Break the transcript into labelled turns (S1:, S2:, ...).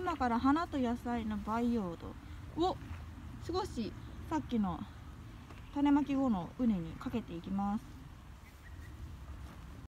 S1: 今から花と野菜の培養土を少しさっきの種まき後の畝にかけていきます。